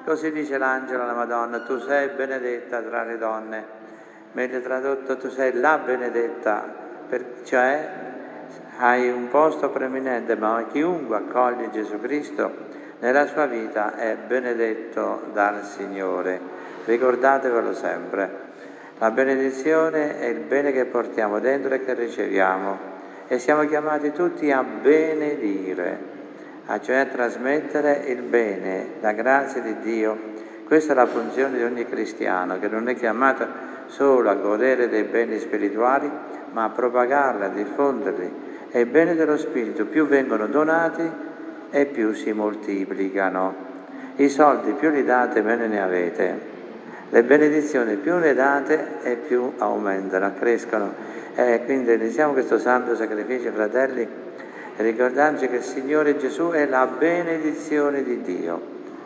Così dice l'angelo alla Madonna: tu sei benedetta tra le donne. Meglio tradotto, tu sei la benedetta, cioè hai un posto preeminente, ma chiunque accoglie Gesù Cristo nella sua vita è benedetto dal Signore. Ricordatevelo sempre. La benedizione è il bene che portiamo dentro e che riceviamo, e siamo chiamati tutti a benedire, cioè a trasmettere il bene, la grazia di Dio. Questa è la funzione di ogni cristiano, che non è chiamato solo a godere dei beni spirituali, ma a propagarli, a diffonderli. E i beni dello Spirito più vengono donati e più si moltiplicano. I soldi più li date, meno ne avete. Le benedizioni più ne date e più aumentano, crescono. Quindi iniziamo questo santo sacrificio, fratelli, ricordandoci che il Signore Gesù è la benedizione di Dio.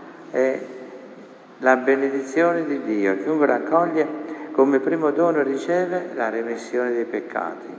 È la benedizione di Dio. Chiunque raccoglie come primo dono riceve la remissione dei peccati.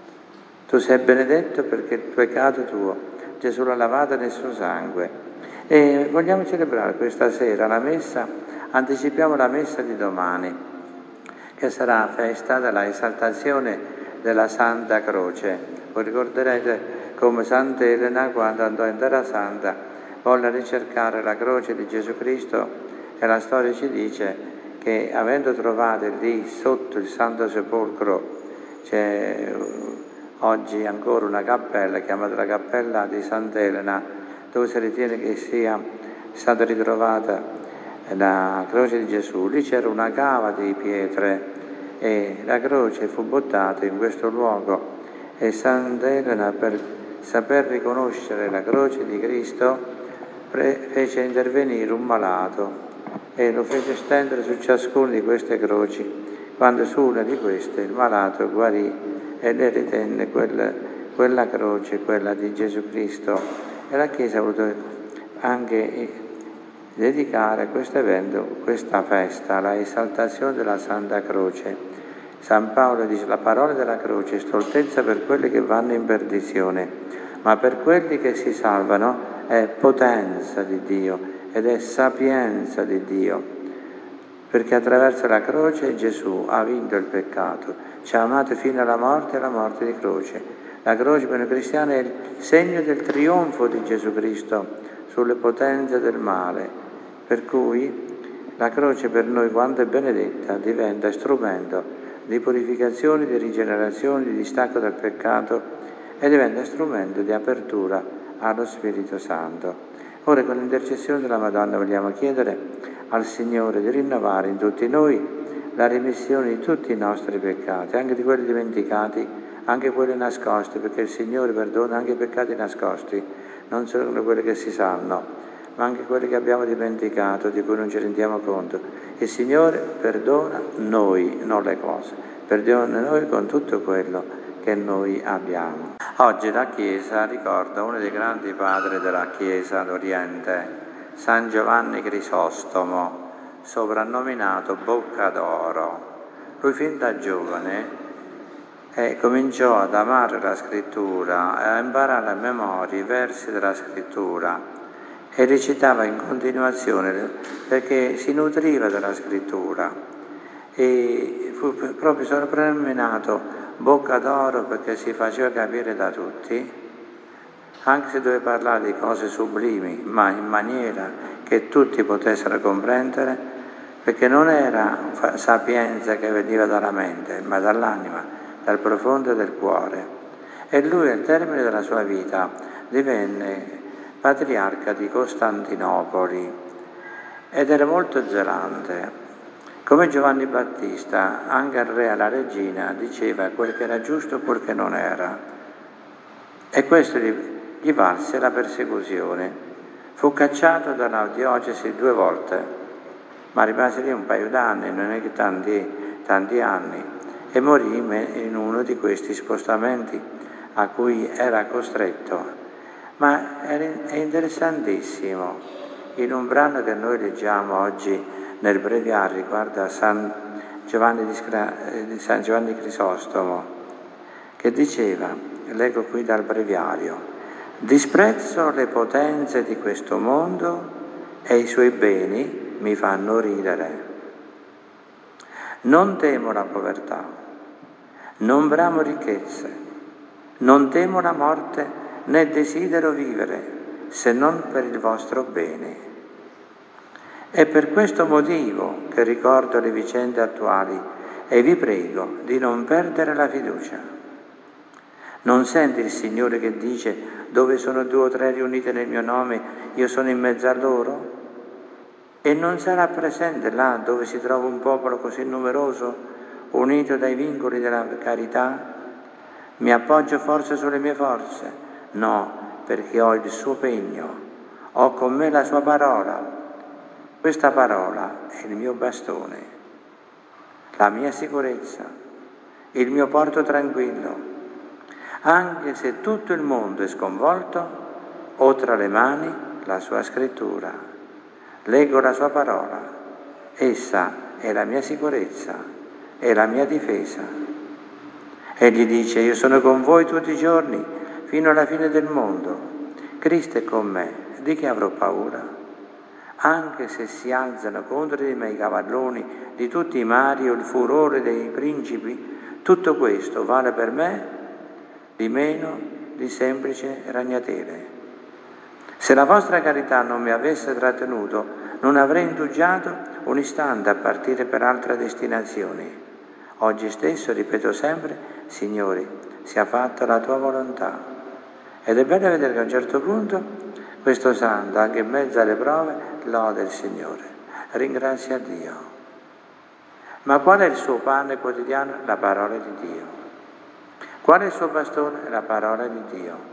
Tu sei benedetto perché il peccato tuo Gesù l'ha lavato nel suo sangue. E vogliamo celebrare questa sera la messa. Anticipiamo la messa di domani, che sarà festa della esaltazione della Santa Croce. Voi ricorderete come Sant'Elena, quando andò in Terra Santa, volle ricercare la croce di Gesù Cristo, e la storia ci dice che, avendo trovato lì sotto il Santo Sepolcro, c'è oggi ancora una cappella chiamata la Cappella di Sant'Elena, dove si ritiene che sia stata ritrovata la croce di Gesù. Lì c'era una cava di pietre e la croce fu buttata in questo luogo, e Sant'Elena, per saper riconoscere la croce di Cristo, fece intervenire un malato e lo fece stendere su ciascuna di queste croci. Quando su una di queste il malato guarì e le ritenne quella croce, quella di Gesù Cristo. E la Chiesa ha voluto anche dedicare a questo evento, questa festa, la esaltazione della Santa Croce. San Paolo dice: la parola della croce è stoltezza per quelli che vanno in perdizione, ma per quelli che si salvano è potenza di Dio ed è sapienza di Dio, perché attraverso la croce Gesù ha vinto il peccato, ci ha amato fino alla morte e alla morte di croce. La croce per noi cristiani è il segno del trionfo di Gesù Cristo sulle potenze del male. Per cui la croce per noi, quando è benedetta, diventa strumento di purificazione, di rigenerazione, di distacco dal peccato, e diventa strumento di apertura allo Spirito Santo. Ora, con l'intercessione della Madonna, vogliamo chiedere al Signore di rinnovare in tutti noi la remissione di tutti i nostri peccati, anche di quelli dimenticati, anche quelli nascosti, perché il Signore perdona anche i peccati nascosti, non solo quelli che si sanno, ma anche quelli che abbiamo dimenticato, di cui non ci rendiamo conto. Il Signore perdona noi, non le cose, perdona noi con tutto quello che noi abbiamo. Oggi la Chiesa ricorda uno dei grandi padri della Chiesa d'Oriente, San Giovanni Crisostomo, soprannominato Bocca d'Oro. Lui fin da giovane cominciò ad amare la Scrittura e a imparare a memoria i versi della Scrittura, e recitava in continuazione perché si nutriva della Scrittura, e fu proprio soprannominato Bocca d'Oro perché si faceva capire da tutti, anche se doveva parlare di cose sublimi, ma in maniera che tutti potessero comprendere, perché non era sapienza che veniva dalla mente, ma dall'anima, dal profondo del cuore. E lui, al termine della sua vita, divenne patriarca di Costantinopoli ed era molto zelante. Come Giovanni Battista, anche al re e alla regina diceva quel che era giusto e quel che non era, e questo gli valse la persecuzione. Fu cacciato dalla diocesi 2 volte, ma rimase lì un paio d'anni, non è che tanti anni, e morì in uno di questi spostamenti a cui era costretto. Ma è interessantissimo, in un brano che noi leggiamo oggi nel breviario riguardo a San Giovanni Crisostomo, che diceva, leggo qui dal breviario: disprezzo le potenze di questo mondo e i suoi beni, mi fanno ridere. Non temo la povertà, non bramo ricchezze, non temo la morte, né desidero vivere, se non per il vostro bene. È per questo motivo che ricordo le vicende attuali e vi prego di non perdere la fiducia. Non senti il Signore che dice: dove sono 2 o 3 riunite nel mio nome, io sono in mezzo a loro? E non sarà presente là dove si trova un popolo così numeroso, unito dai vincoli della carità? Mi appoggio forse sulle mie forze? No, perché ho il suo pegno, ho con me la sua parola. Questa parola è il mio bastone, la mia sicurezza, il mio porto tranquillo. Anche se tutto il mondo è sconvolto, ho tra le mani la sua scrittura. Leggo la sua parola, essa è la mia sicurezza, è la mia difesa. Egli dice: io sono con voi tutti i giorni, fino alla fine del mondo. Cristo è con me, di che avrò paura? Anche se si alzano contro di me i cavalloni di tutti i mari o il furore dei principi, tutto questo vale per me di meno di semplice ragnatele. Se la vostra carità non mi avesse trattenuto, non avrei indugiato un istante a partire per altre destinazioni. Oggi stesso ripeto sempre: Signore, sia fatta la tua volontà. Ed è bello vedere che a un certo punto questo santo, anche in mezzo alle prove, lode il Signore, ringrazia Dio. Ma qual è il suo pane quotidiano? La parola di Dio. Qual è il suo bastone? La parola di Dio.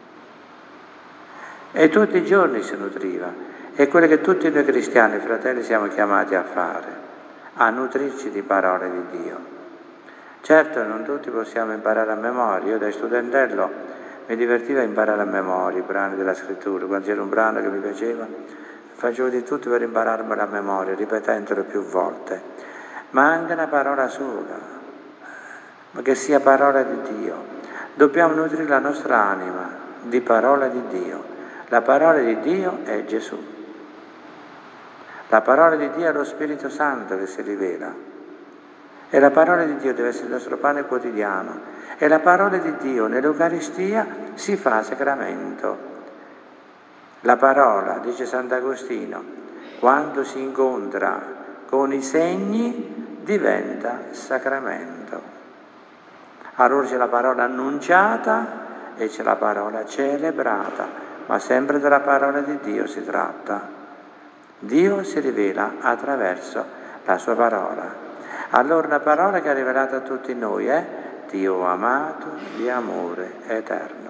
E tutti i giorni si nutriva. È quello che tutti noi cristiani, fratelli, siamo chiamati a fare, a nutrirci di parole di Dio. Certo, non tutti possiamo imparare a memoria. Io da studentello mi divertiva a imparare a memoria i brani della scrittura. Quando c'era un brano che mi piaceva, facevo di tutto per impararmelo a memoria, ripetendolo più volte. Ma anche una parola sola, ma che sia parola di Dio. Dobbiamo nutrire la nostra anima di parola di Dio. La parola di Dio è Gesù. La parola di Dio è lo Spirito Santo che si rivela. E la parola di Dio deve essere il nostro pane quotidiano. E la parola di Dio nell'Eucaristia si fa sacramento. La parola, dice Sant'Agostino, quando si incontra con i segni diventa sacramento. Allora c'è la parola annunciata e c'è la parola celebrata, ma sempre della parola di Dio si tratta. Dio si rivela attraverso la sua parola. Allora una parola che ha rivelato a tutti noi è Dio amato di amore eterno.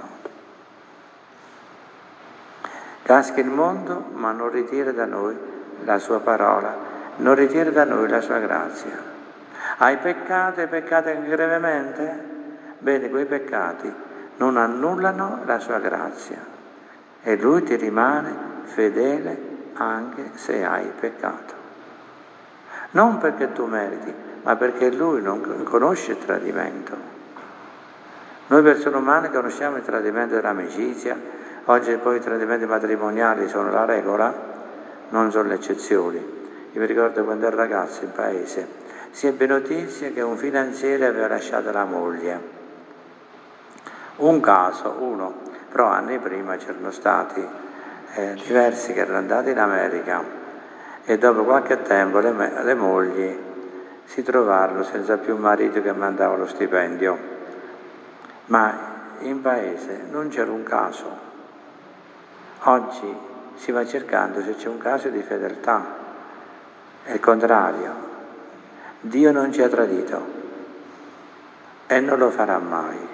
Casca il mondo, ma non ritira da noi la sua parola, non ritira da noi la sua grazia. Hai peccato anche gravemente? Bene, quei peccati non annullano la sua grazia e Lui ti rimane fedele anche se hai peccato. Non perché tu meriti, ma perché Lui non conosce il tradimento. Noi persone umane conosciamo il tradimento dell'amicizia, oggi poi i tradimenti matrimoniali sono la regola, non sono le eccezioni. Io mi ricordo quando ero ragazzo in paese, si ebbe notizia che un finanziere aveva lasciato la moglie. Un caso, uno, però anni prima c'erano stati diversi che erano andati in America e dopo qualche tempo le mogli si trovarono senza più un marito che mandava lo stipendio. Ma in paese non c'era un caso. Oggi si va cercando se c'è un caso di fedeltà. È il contrario. Dio non ci ha tradito e non lo farà mai.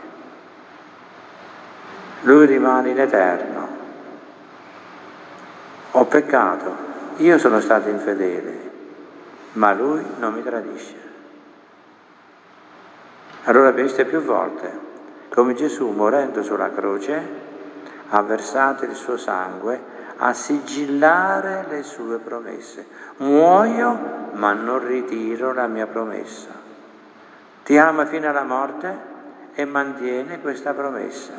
Lui rimane in eterno. Ho peccato, io sono stato infedele, ma Lui non mi tradisce. Allora viste più volte come Gesù, morendo sulla croce, ha versato il suo sangue a sigillare le sue promesse. Muoio, ma non ritiro la mia promessa. Ti ama fino alla morte e mantiene questa promessa.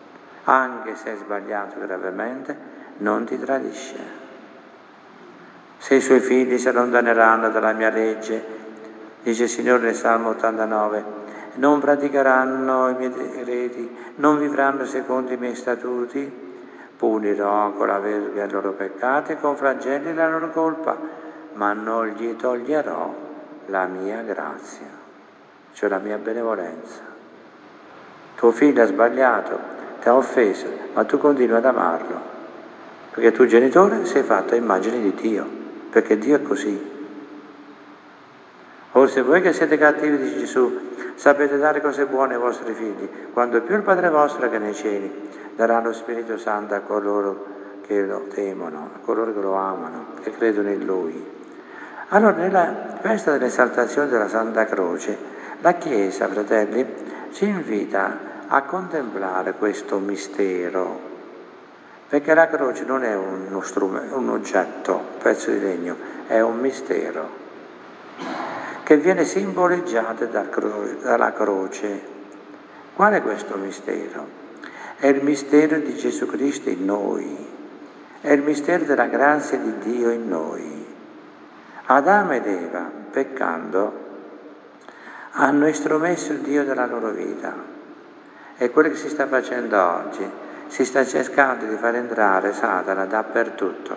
Anche se hai sbagliato gravemente, non ti tradisce. Se i suoi figli si allontaneranno dalla mia legge, dice il Signore nel Salmo 89, non praticheranno i miei decreti, non vivranno secondo i miei statuti, punirò con la verga i loro peccati e con flagelli la loro colpa, ma non gli toglierò la mia grazia, cioè la mia benevolenza. Tuo figlio ha sbagliato, ti ha offeso, ma tu continui ad amarlo, perché tu genitore sei fatto a immagine di Dio, perché Dio è così. Or se voi che siete cattivi, dice Gesù, sapete dare cose buone ai vostri figli, quando più il Padre vostro che nei cieli darà lo Spirito Santo a coloro che lo temono, a coloro che lo amano, che credono in Lui. Allora, nella festa dell'esaltazione della Santa Croce, la Chiesa, fratelli, ci invita a contemplare questo mistero, perché la croce non è uno strumento, un oggetto, un pezzo di legno, è un mistero che viene simboleggiato dalla croce. Qual è questo mistero? È il mistero di Gesù Cristo in noi, è il mistero della grazia di Dio in noi. Adamo ed Eva, peccando, hanno estromesso il Dio dalla loro vita. E quello che si sta facendo oggi, si sta cercando di far entrare Satana dappertutto,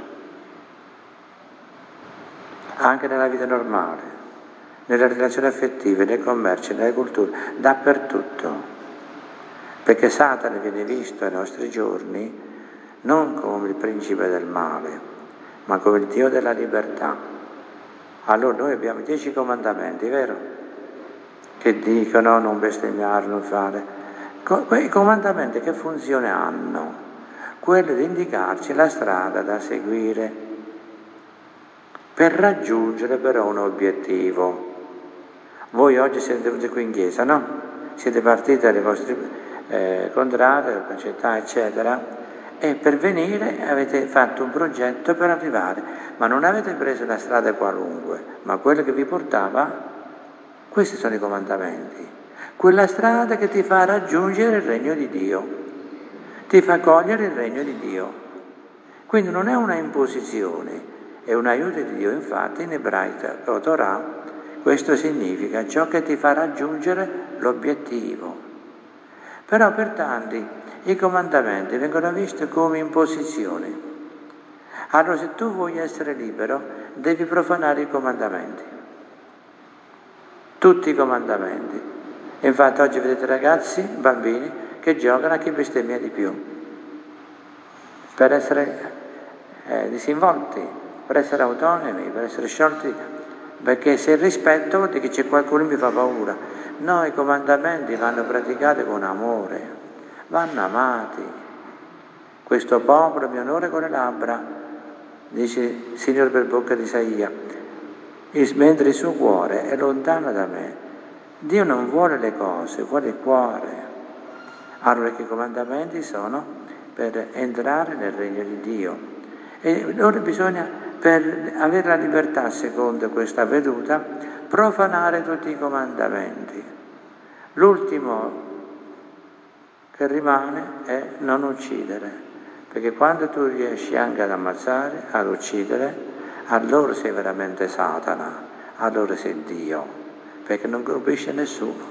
anche nella vita normale, nelle relazioni affettive, nel commercio, nelle culture, dappertutto. Perché Satana viene visto ai nostri giorni non come il principe del male, ma come il Dio della libertà. Allora noi abbiamo 10 comandamenti, vero? Che dicono non bestemmiare, non fare. Quei comandamenti che funzione hanno? Quello di indicarci la strada da seguire per raggiungere però un obiettivo. Voi oggi siete venuti qui in chiesa, no? Siete partiti dalle vostre contrade, città, eccetera, e per venire avete fatto un progetto per arrivare, ma non avete preso una strada qualunque, ma quello che vi portava, questi sono i comandamenti, quella strada che ti fa raggiungere il regno di Dio, ti fa cogliere il regno di Dio. Quindi non è una imposizione, è un aiuto di Dio. Infatti in ebraico Torah questo significa ciò che ti fa raggiungere l'obiettivo. Però per tanti i comandamenti vengono visti come imposizioni. Allora se tu vuoi essere libero devi profanare i comandamenti, tutti i comandamenti. Infatti oggi vedete ragazzi, bambini, che giocano a chi bestemmia di più, per essere disinvolti, per essere autonomi, per essere sciolti, perché se il rispetto vuol dire che c'è qualcuno che mi fa paura. No, i comandamenti vanno praticati con amore, vanno amati. Questo popolo mi onora con le labbra, dice il Signore per bocca di Isaia, mentre il suo cuore è lontano da me. Dio non vuole le cose, vuole il cuore. Allora che i comandamenti sono per entrare nel regno di Dio. E allora bisogna, per avere la libertà secondo questa veduta, profanare tutti i comandamenti. L'ultimo che rimane è non uccidere, perché quando tu riesci anche ad ammazzare, ad uccidere, allora sei veramente Satana, allora sei Dio, perché non colpisce nessuno.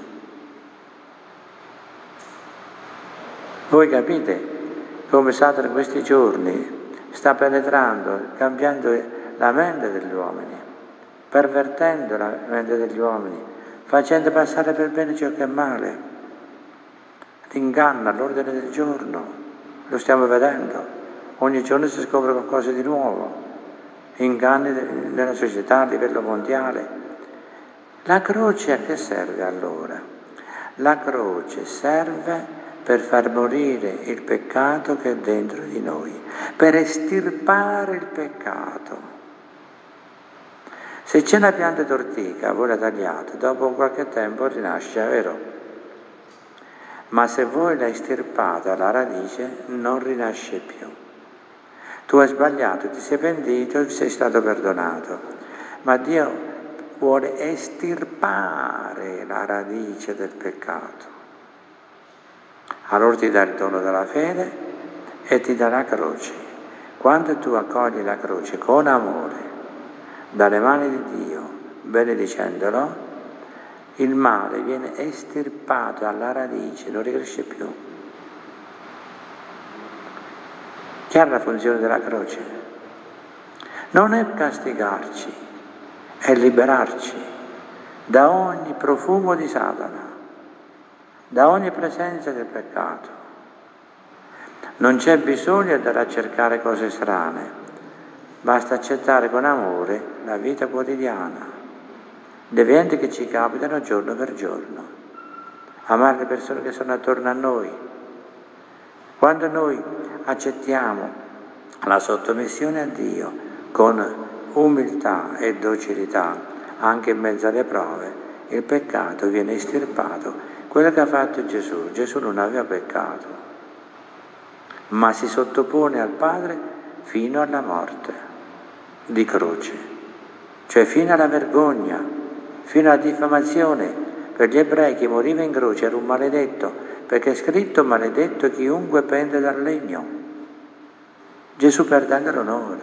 Voi capite come Satana in questi giorni sta penetrando, cambiando la mente degli uomini, pervertendo la mente degli uomini, facendo passare per bene ciò che è male, l'inganno all'ordine del giorno, lo stiamo vedendo, ogni giorno si scopre qualcosa di nuovo, inganni nella società a livello mondiale. La croce a che serve allora? La croce serve per far morire il peccato che è dentro di noi, per estirpare il peccato. Se c'è una pianta d'ortica, voi la tagliate, dopo qualche tempo rinasce, è vero? Ma se voi la estirpate alla radice, non rinasce più. Tu hai sbagliato, ti sei pentito, sei stato perdonato, ma Dio vuole estirpare la radice del peccato. Allora ti dà il dono della fede e ti dà la croce. Quando tu accogli la croce con amore, dalle mani di Dio, benedicendolo, il male viene estirpato alla radice, non ricresce più. Chiara la funzione della croce? Non è castigarci, è liberarci da ogni profumo di Satana, da ogni presenza del peccato. Non c'è bisogno di andare a cercare cose strane, basta accettare con amore la vita quotidiana, gli eventi che ci capitano giorno per giorno, amare le persone che sono attorno a noi. Quando noi accettiamo la sottomissione a Dio con umiltà e docilità, anche in mezzo alle prove, il peccato viene estirpato. Quello che ha fatto Gesù, Gesù non aveva peccato, ma si sottopone al Padre fino alla morte di croce, cioè fino alla vergogna, fino alla diffamazione. Per gli ebrei chi moriva in croce era un maledetto, perché è scritto: maledetto chiunque pende dal legno. Gesù perde anche l'onore.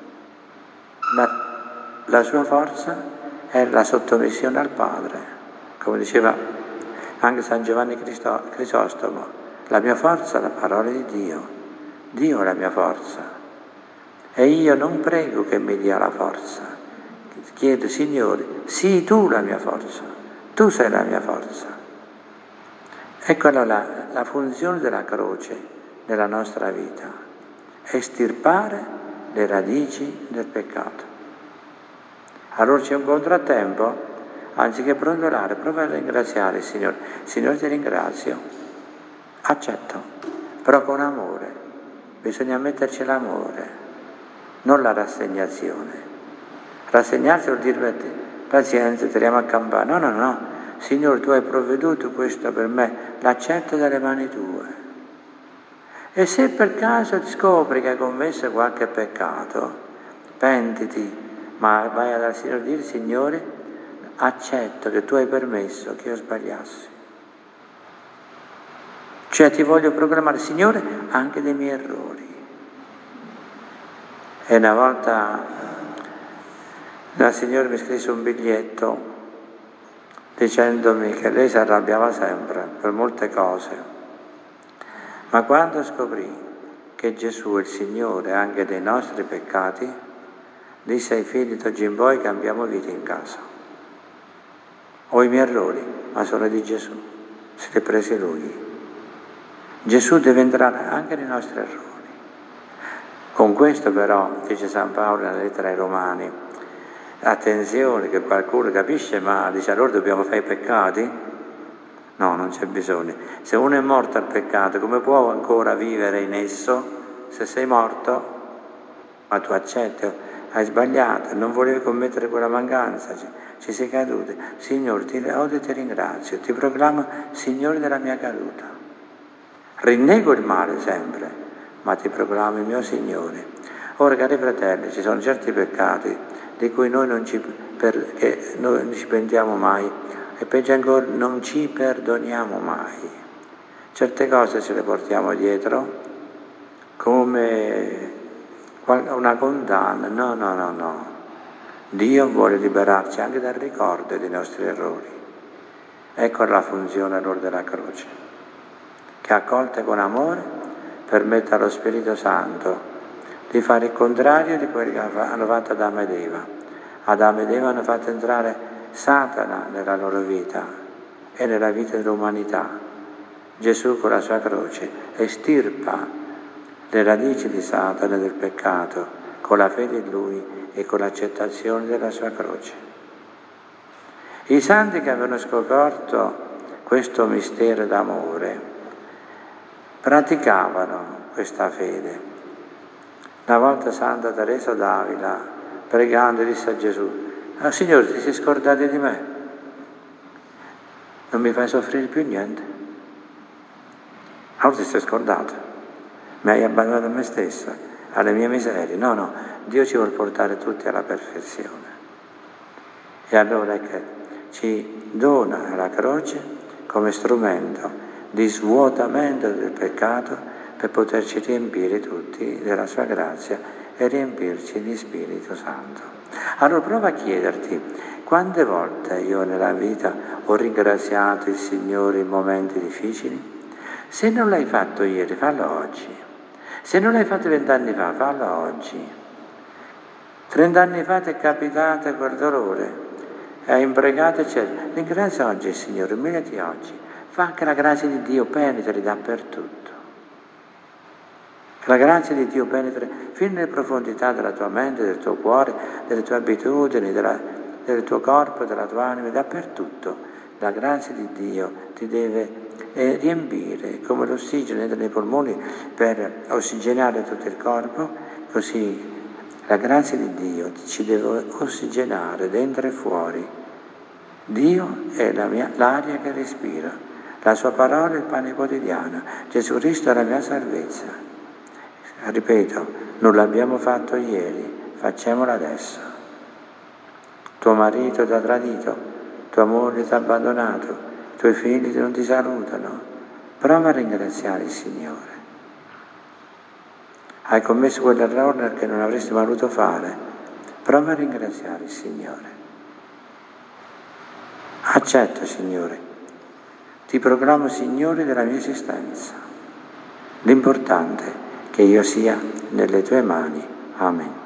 La sua forza è la sottomissione al Padre, come diceva anche San Giovanni Crisostomo: la mia forza è la parola di Dio, Dio è la mia forza, e io non prego che mi dia la forza, chiedo: Signore, sii tu la mia forza, tu sei la mia forza. Ecco allora la funzione della croce nella nostra vita: estirpare le radici del peccato. Allora c'è un contrattempo, anziché brontolare, prova a ringraziare il Signore. Signore, ti ringrazio, accetto, però con amore. Bisogna metterci l'amore, non la rassegnazione. Rassegnarsi vuol dire: pazienza, tiriamo a campare. No. Signore, tu hai provveduto questo per me, l'accetto dalle mani tue. E se per caso scopri che hai commesso qualche peccato, pentiti, ma vai dal Signore a dire: Signore, accetto che tu hai permesso che io sbagliassi. Cioè ti voglio proclamare, Signore, anche dei miei errori. E una volta la Signora mi scrisse un biglietto dicendomi che lei si arrabbiava sempre per molte cose, ma quando scoprì che Gesù è il Signore anche dei nostri peccati, disse ai figli: d'oggi in poi cambiamo vita in casa. Ho i miei errori, ma sono di Gesù, se li ha presi Lui. Gesù deve entrare anche nei nostri errori. Con questo però, dice San Paolo nella lettera ai Romani, attenzione che qualcuno capisce male, dice: allora dobbiamo fare i peccati? No, non c'è bisogno. Se uno è morto al peccato, come può ancora vivere in esso? Se sei morto, ma tu accetti, hai sbagliato, non volevi commettere quella mancanza, ci sei caduto. Signore, ti odio e ti ringrazio, ti proclamo Signore della mia caduta. Rinnego il male sempre, ma ti proclamo il mio Signore. Ora, cari fratelli, ci sono certi peccati di cui noi non ci pentiamo mai, e peggio ancora non ci perdoniamo mai. Certe cose ce le portiamo dietro come una condanna. No. Dio vuole liberarci anche dal ricordo dei nostri errori. Ecco la funzione allora della croce, che accolte con amore permette allo Spirito Santo di fare il contrario di quello che hanno fatto Adamo ed Eva. Adamo ed Eva hanno fatto entrare Satana nella loro vita e nella vita dell'umanità. Gesù con la sua croce estirpa le radici di Satana e del peccato con la fede in Lui e con l'accettazione della sua croce. I santi che avevano scoperto questo mistero d'amore praticavano questa fede. Una volta Santa Teresa d'Avila, pregando, disse a Gesù: Signore, ti sei scordato di me? Non mi fai soffrire più niente? Allora ti sei scordato? Mi hai abbandonato a me stessa, alle mie miserie? No, Dio ci vuole portare tutti alla perfezione. E allora è che ci dona la croce come strumento di svuotamento del peccato, per poterci riempire tutti della sua grazia e riempirci di Spirito Santo. Allora prova a chiederti, quante volte io nella vita ho ringraziato il Signore in momenti difficili? Se non l'hai fatto ieri, fallo oggi. Se non l'hai fatto 20 anni fa, fallo oggi. 30 anni fa ti è capitato quel dolore, hai impregato eccetera. Ringrazia oggi il Signore, umiliati oggi. Fa anche la grazia di Dio, penetri dappertutto. Che la grazia di Dio penetri fino nelle profondità della tua mente, del tuo cuore, delle tue abitudini, del tuo corpo, della tua anima, dappertutto. La grazia di Dio ti deve riempire, come l'ossigeno entra nei polmoni per ossigenare tutto il corpo, così la grazia di Dio ci deve ossigenare dentro e fuori. Dio è l'aria che respiro, la sua parola è il pane quotidiano, Gesù Cristo è la mia salvezza. Ripeto, non l'abbiamo fatto ieri, facciamolo adesso. Tuo marito ti ha tradito, tua moglie ti ha abbandonato, i tuoi figli non ti salutano. Prova a ringraziare il Signore. Hai commesso quell'errore che non avresti mai voluto fare. Prova a ringraziare il Signore. Accetto, Signore. Ti proclamo Signore della mia esistenza. L'importante è che io sia nelle tue mani. Amen.